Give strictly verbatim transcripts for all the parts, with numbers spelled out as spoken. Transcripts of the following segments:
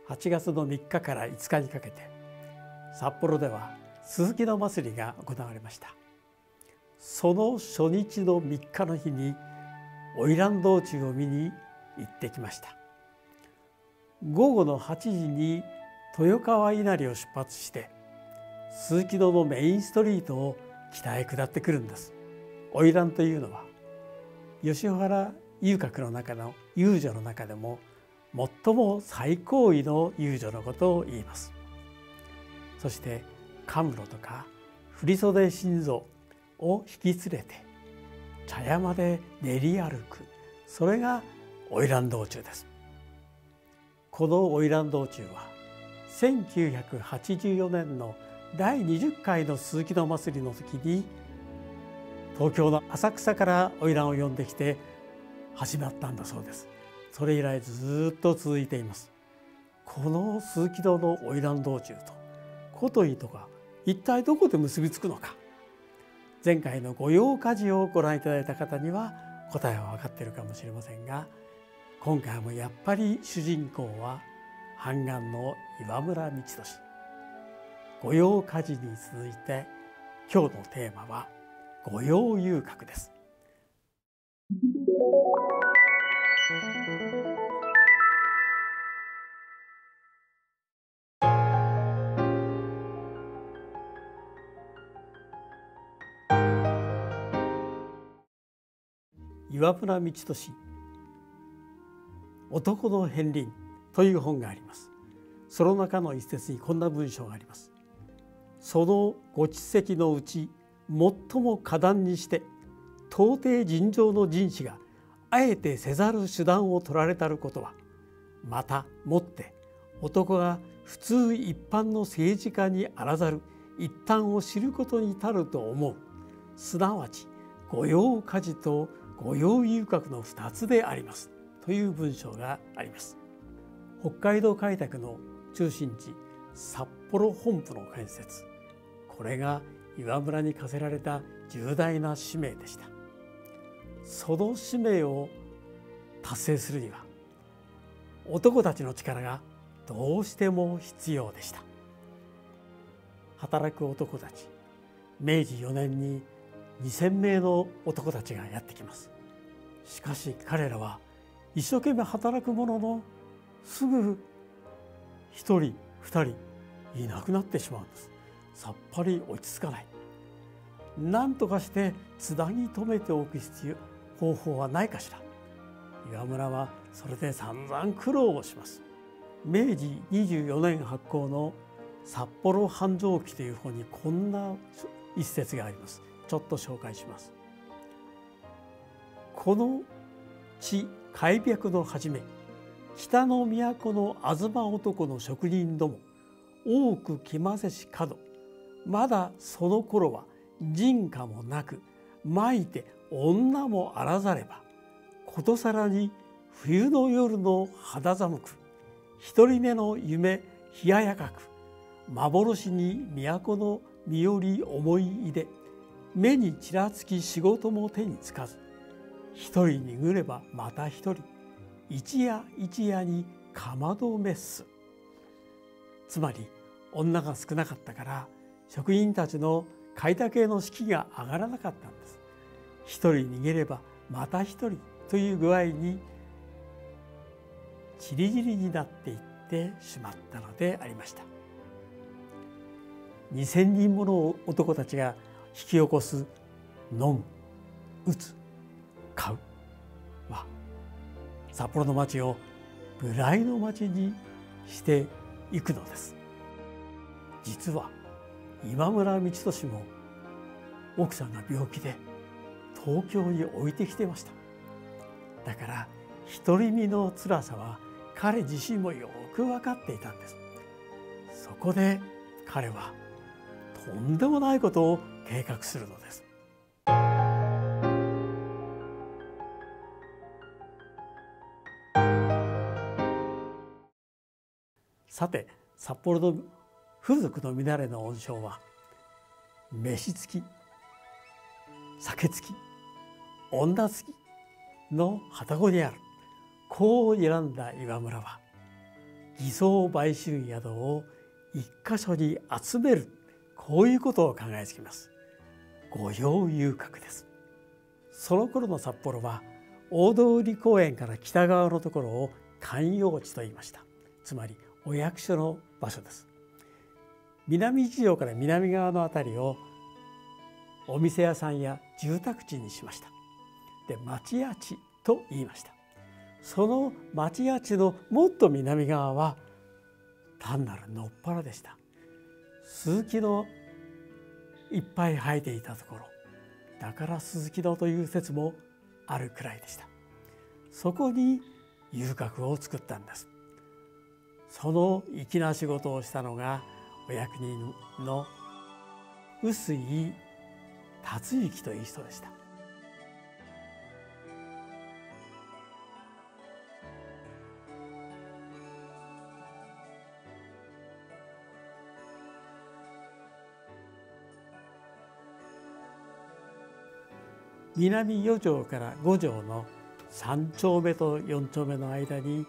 はちがつのみっかからいつかにかけて札幌ではすすきの祭りが行われました。その初日のみっかの日に花魁道中を見に行ってきました。午後のはちじに豊川稲荷を出発してすすきののメインストリートを北へ下ってくるんです。花魁というのは吉原遊郭の中の遊女の中でも最も最高位の遊女のことを言います。そして甘露とか振袖新蔵を引き連れて茶屋まで練り歩く、それが花魁道中です。この花魁道中はせんきゅうひゃくはちじゅうよねんのだいにじゅっかいのすすきの祭りの時に東京の浅草から花魁を呼んできて始まったんだそうです。それ以来ずっと続いています。このすすきのの花魁道中と琴井とか一体どこで結びつくのか、前回の御用火事をご覧いただいた方には答えは分かっているかもしれませんが、今回もやっぱり主人公は判官の岩村道俊。御用火事に続いて今日のテーマは御用遊郭です。岩村道俊男の片鱗という本があります。その中の一節にこんな文章があります。そのご知跡のうち最も果断にして到底尋常の人士があえてせざる手段を取られたることは、またもって男が普通一般の政治家にあらざる一端を知ることに足ると思う。すなわち御用火事と御用遊郭のふたつでありますという文章があります。北海道開拓の中心地札幌本部の建設、これが岩村に課せられた重大な使命でした。その使命を達成するには男たちの力がどうしても必要でした。働く男たち、めいじよねんににせんめいの男たちがやってきます。しかし彼らは一生懸命働くもののすぐひとりふたりいなくなってしまうんです。さっぱり落ち着かない。何とかしてつなぎ止めておく必要方法はないかしら。岩村はそれで散々苦労をします。めいじにじゅうよねん発行の札幌繁盛記という本にこんな一節があります。ちょっと紹介します。この地開闢の初め、北の都の東男の職人ども多く来ませしかど、まだその頃は人家もなく、まいて女もあらざれば、ことさらに冬の夜の肌寒く、一人目の夢冷ややかく、幻に都の身より思いいで、目にちらつき仕事も手につかず、一人にぐればまた一人、一夜一夜にかまどめっす。つまり女が少なかったから職人たちの開拓への士気が上がらなかったんです。一人逃げればまた一人という具合にちりぢりになっていってしまったのでありました。にせんにんもの男たちが引き起こす飲む、打つ、買うは札幌の町を無頼の町にしていくのです。実は今村道俊も奥さんが病気で東京に置いてきてました。だから独り身の辛さは彼自身もよく分かっていたんです。そこで彼はとんでもないことを計画するのです。さて、札幌の風俗の乱れの温床は飯付き、酒付き、女付きの旅籠にある。こう選んだ岩村は偽装売春宿を一箇所に集める、こういうことを考えつきます。御用遊郭です。その頃の札幌は大通公園から北側のところを官用地と言いました。つまりお役所の場所です。南一条から南側のあたりをお店屋さんや住宅地にしました。で、町屋地と言いました。その町屋地のもっと南側は単なる野っ原でした。ススキのいっぱい生えていたところだからススキ野という説もあるくらいでした。そこに遊郭を作ったんです。その粋な仕事をしたのがお役人の臼井達之という人でした。南四条から五条の三丁目と四丁目の間に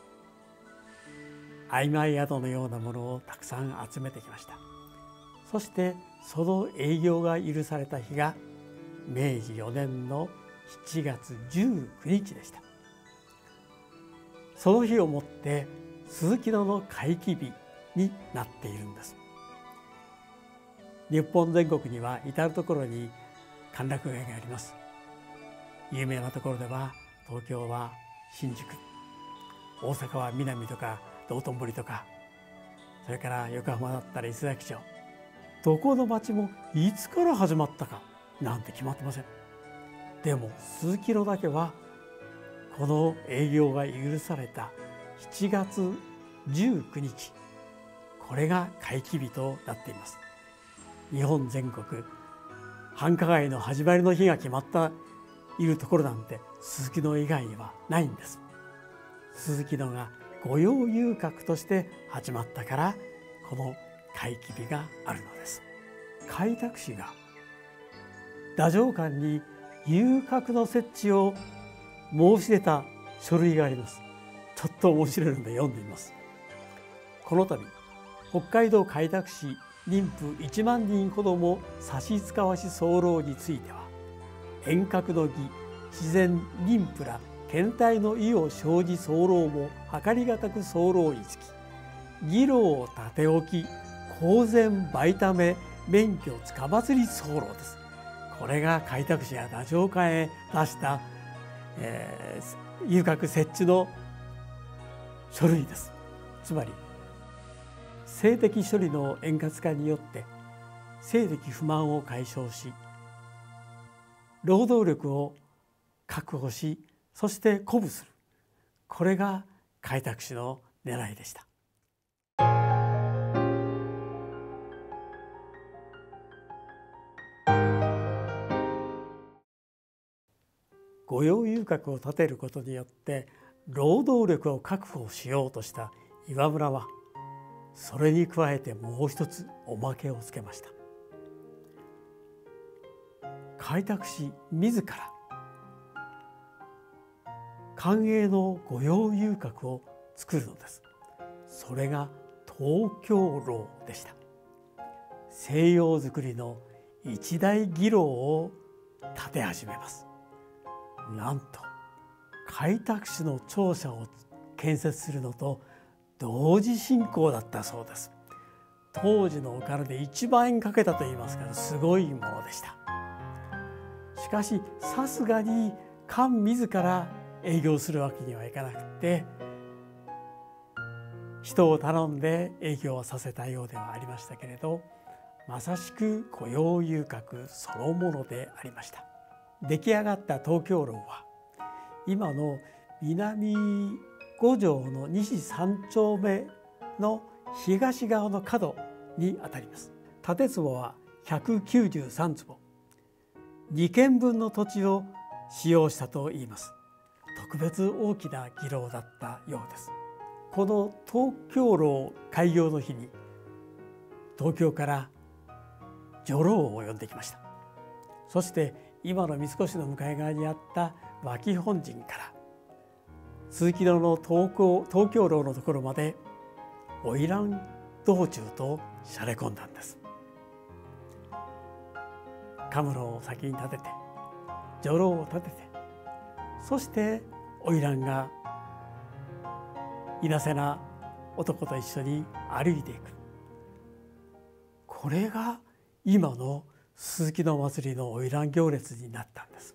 曖昧宿のようなものをたくさん集めてきました。そしてその営業が許された日がめいじよねんのしちがつじゅうくにちでした。その日をもってススキ野の回帰日になっているんです。日本全国には至る所に歓楽街があります。有名なところでは東京は新宿、大阪はミナミとか道頓堀とか、それから横浜だったら伊勢崎町、どこの町もいつから始まったかなんて決まってません。でもススキ野だけはこの営業が許されたしちがつじゅうくにち、これが回帰日となっています。日本全国繁華街の始まりの日が決まったいるところなんてススキ野以外にはないんです。ススキ野が御用遊郭として始まったからこの回帰日があるのです。開拓使が太政官に遊郭の設置を申し出た書類があります。ちょっと面白いので読んでみます。この度北海道開拓使妊婦いちまんにんほども差し使わし候については、遠隔の儀、自然妊婦ら検体の意を生じ候も計りがたく候につき、議論を立て置き、公然売ため免許つかまつり候です。これが開拓使や太政官へ出した、えー、遊郭設置の書類です。つまり性的処理の円滑化によって性的不満を解消し、労働力を確保し、そして鼓舞する、これが開拓使の狙いでした。御用遊郭を建てることによって労働力を確保しようとした岩村は、それに加えてもう一つおまけをつけました。開拓使自ら官営の御用遊郭を作るのです。それが東京楼でした。西洋造りの一大儀楼を建て始めます。なんと開拓使の庁舎を建設するのと同時進行だったそうです。当時のお金でいちまんえんかけたといいますからすごいものでした。しかしさすがに官自ら営業するわけにはいかなくて、人を頼んで営業をさせたようではありましたけれど、まさしく御用遊郭そのものでありました。出来上がった東京楼は今の南五条の西三丁目の東側の角にあたります。建坪はひゃくきゅうじゅうさんつぼ、にけんぶんの土地を使用したといいます。特別大きな儀楼だったようです。この東京楼開業の日に東京から女郎を呼んできました。そして今の三越の向かい側にあった脇本陣から鈴木野の東京東京楼のところまで花魁道中としゃれ込んだんです。カムロを先に立てて女郎を立てて、そして花魁がいなせな男と一緒に歩いていく。これが今の鈴木の祭りの花魁行列になったんです。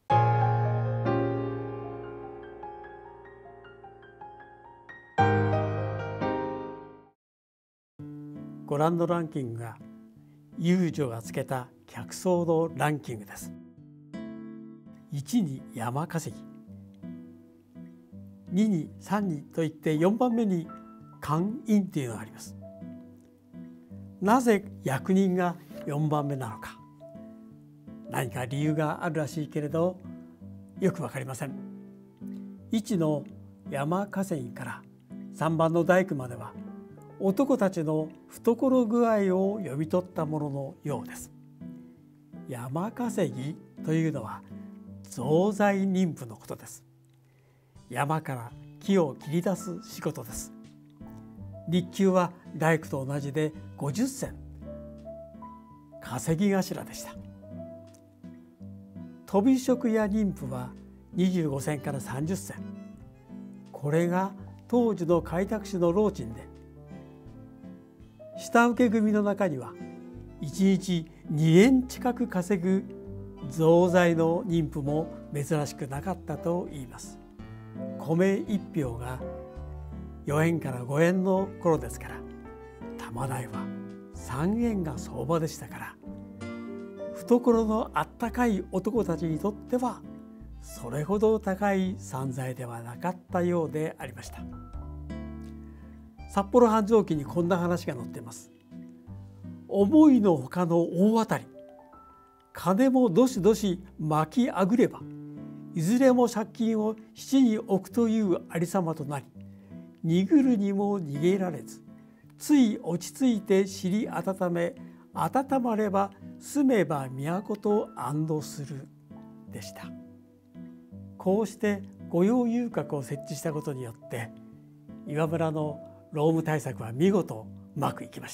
ご覧のランキングが遊女がつけた客層のランキングです。いちに山稼ぎ、ににさんにといってよんばんめに官員というのがあります。なぜ役人がよんばんめなのか、何か理由があるらしいけれどよくわかりません。いちの山稼ぎからさんばんの大工までは男たちの懐具合を読み取ったもののようです。山稼ぎというのは造材人夫のことです。山から木を切り出す仕事です。日給は大工と同じでごじゅっせん、稼ぎ頭でした。とび職や人夫はにじゅうごせんからさんじゅっせん、これが当時の開拓使の労賃で、下請け組の中にはいちにちにえん近く稼ぐ造材の人夫も珍しくなかったといいます。米いっ俵がよえんからごえんの頃ですから、玉代はさんえんが相場でしたから、懐のあったかい男たちにとってはそれほど高い散財ではなかったようでありました。札幌繁盛記にこんな話が載っています。思いのほかの大当たり、金もどしどし巻きあぐれば、いずれも借金を七に置くというありさまとなり、逃ぐるにも逃げられず、つい落ち着いて尻温め、温まれば住めば都と安堵するでした。こうして御用遊郭を設置したことによって、岩村の労務対策は見事うまくいきました。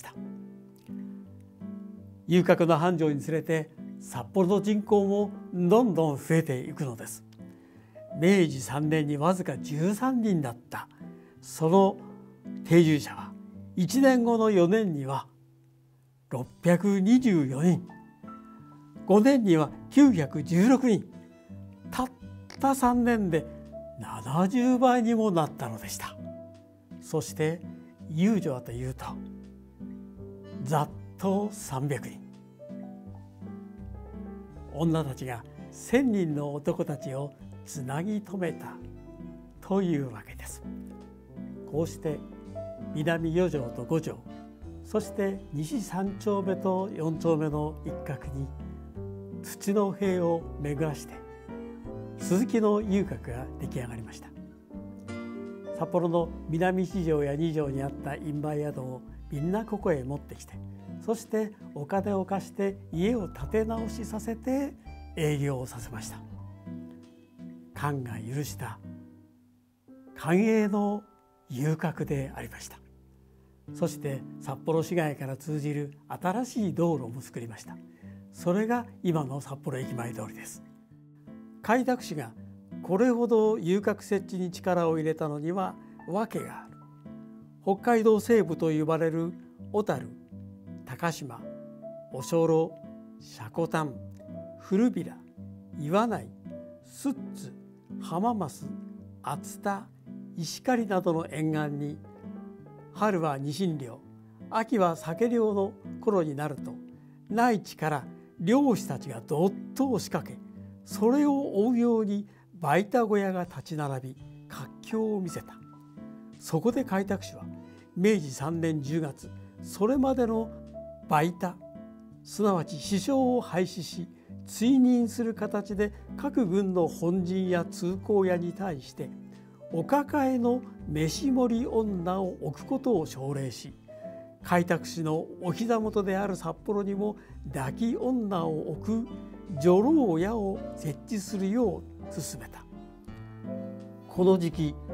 遊郭の繁盛につれて札幌の人口もどんどん増えていくのです。めいじさんねんにわずかじゅうさんにんだったその定住者はいちねんごのよねんにはろっぴゃくにじゅうよにん、ごねんにはきゅうひゃくじゅうろくにん、たったさんねんでななじゅうばいにもなったのでした。そして遊女はというとざっとさんびゃくにん、女たちがせんにんの男たちをつなぎ止めたというわけです。こうして南よ条とご条、そして西さん丁目とよん丁目の一角に土の塀を巡らして鈴木の遊郭が出来上がりました。札幌の南いち条やに条にあった印売宿をみんなここへ持ってきて、そしてお金を貸して家を建て直しさせて営業をさせました。官が許した官営の遊郭でありました。そして札幌市街から通じる新しい道路も作りました。それが今の札幌駅前通りです。開拓使がこれほど遊郭設置に力を入れたのには訳がある。北海道西部と呼ばれる小樽、高島、お所、積丹、古平、岩内、寿津、浜増、熱田、石狩などの沿岸に、春はニシン漁、秋は鮭漁の頃になると、内地から漁師たちがどっと押しかけ、それを追うように売田小屋が立ち並び活況を見せた。そこで開拓使はめいじさんねんじゅうがつ、それまでの売田、すなわち支商を廃止し追認する形で各郡の本陣や通行屋に対してお抱えの飯盛り女を置くことを奨励し、開拓使のお膝元である札幌にも抱き女を置く女郎屋を設置するよう勧めた。この時期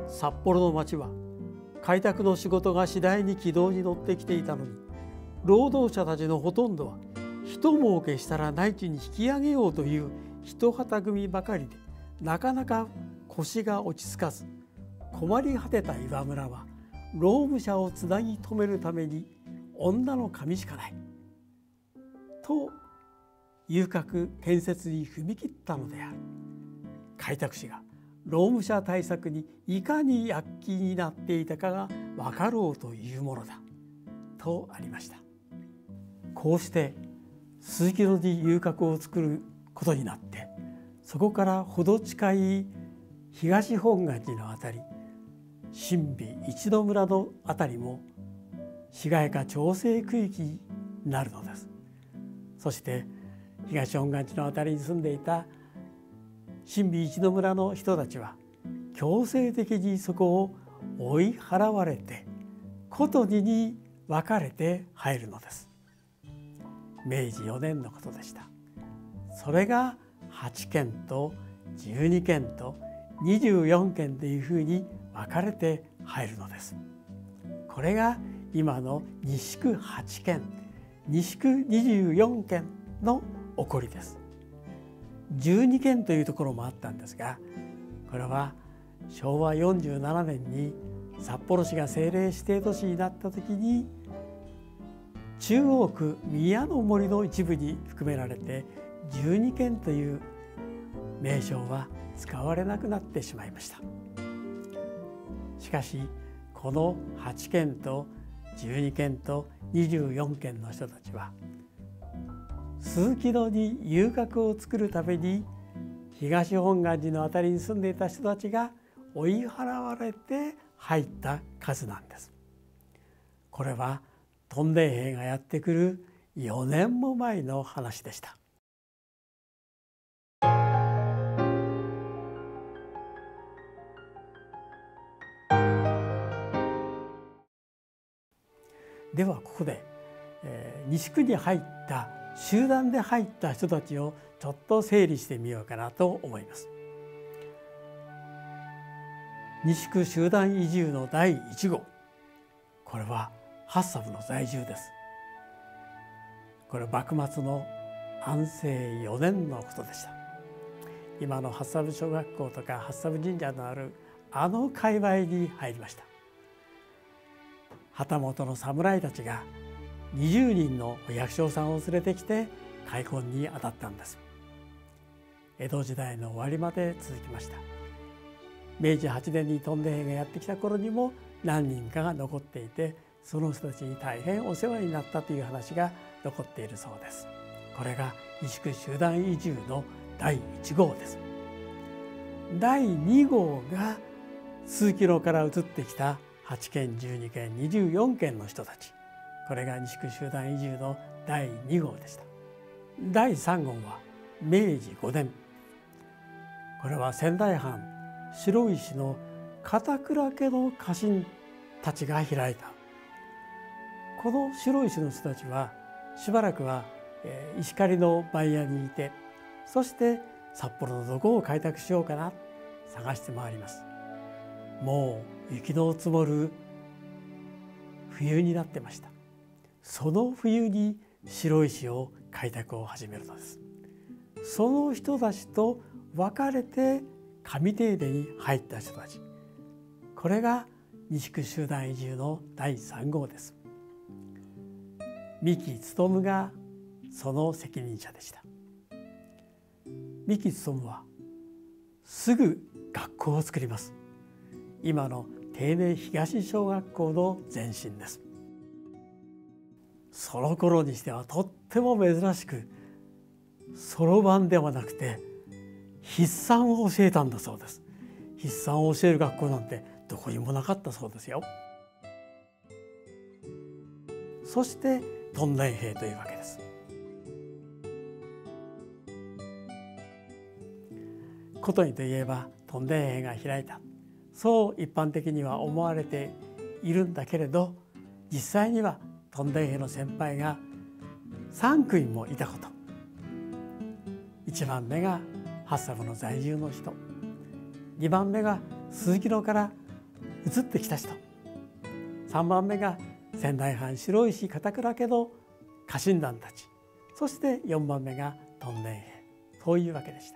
札幌の町は開拓の仕事が次第に軌道に乗ってきていたのに、労働者たちのほとんどは一儲けしたら内地に引き上げようという一旗組ばかりで、なかなか腰が落ち着かず、困り果てた岩村は労務者をつなぎ止めるために女の神しかないと遊郭建設に踏み切ったのである。開拓使が労務者対策にいかに躍起になっていたかが分かろうというものだとありました。こうして鈴木野に遊郭を作ることになって、そこから程近い東本願寺のあたり、新美一の村のあたりも市街化調整区域になるのです。そして東本願寺のあたりに住んでいた新美一の村の人たちは強制的にそこを追い払われてことにに分かれて入るのです。めいじよねんのことでした。それがはちけんとじゅうにけんとにじゅうよんけんというふうに分かれて入るのです。これが今の西区はちけん、西区にじゅうよんけんの起こりです。じゅうにけんというところもあったんですが、これはしょうわよんじゅうななねんに札幌市が政令指定都市になった時に、中央区宮の森の一部に含められてじゅうにけんという名称は使われなくなってしまいました。しかしこのはちけんとじゅうにけんとにじゅうよんけんの人たちは、鈴木野に遊郭を作るために東本願寺のあたりに住んでいた人たちが追い払われて入った数なんです。これは屯田兵がやってくるよねんも前の話でした。ではここで、えー、西区に入った集団で入った人たちをちょっと整理してみようかなと思います。西区集団移住のだいいち号、これは八佐部の在住です。これ幕末の安政よねんのことでした。今の八佐部小学校とか八佐部神社のあるあの界隈に入りました。旗本の侍たちがにじゅうにんの百姓さんを連れてきて開墾に当たったんです。江戸時代の終わりまで続きました。めいじはちねんに屯田兵がやってきた頃にも何人かが残っていて、その人たちに大変お世話になったという話が残っているそうです。これが西区集団移住のだいいち号です。だいに号が鈴木野から移ってきたはちけん、じゅうにけん、にじゅうよんけんの人たち、これが西区集団移住のだいに号でした。だいさん号はめいじごねん、これは仙台藩白石の片倉家の家臣たちが開いた。この白石の人たちはしばらくは石狩の番屋にいて、そして札幌のどこを開拓しようかな探して回ります。もう雪の積もる冬になってました。その冬に白石を開拓を始めるのです。その人たちと別れて上手出に入った人たち、これが西区集団移住のだいさん号です。三木勉がその責任者でした。三木勉はすぐ学校を作ります。今の定年東小学校の前身です。その頃にしてはとっても珍しく、そろばんではなくて筆算を教えたんだそうです。筆算を教える学校なんてどこにもなかったそうですよ。そして屯田兵というわけです。ことにといえば屯田兵が開いた、そう一般的には思われているんだけれど、実際には屯田兵の先輩がさんくいもいたこと。いちばんめが八佐部の在住の人、にばんめが鈴木野から移ってきた人、さんばんめが仙台藩白石片倉家の家臣団たち、そしてよんばんめが屯田兵、そういうわけでした。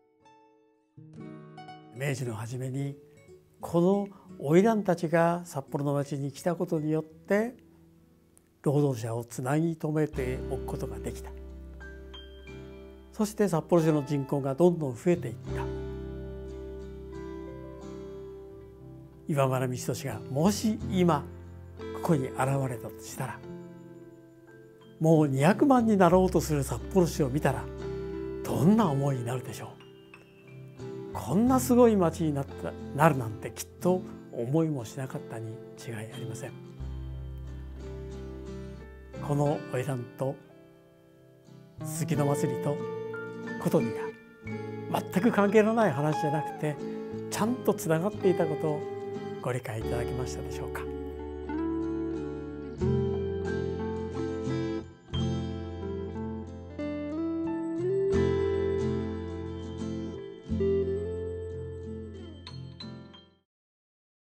明治の初めにこの花魁たちが札幌の町に来たことによって労働者をつなぎ止めておくことができた。そして札幌市の人口がどんどん増えていった。岩村光敏がもし今ここに現れたとしたら、もうにひゃくまんになろうとする札幌市を見たらどんな思いになるでしょう。こんなすごい町になったなるなんてきっと思いもしなかったに違いありません。この花魁とすすきの祭りとことにが全く関係のない話じゃなくて、ちゃんとつながっていたことをご理解いただけましたでしょうか。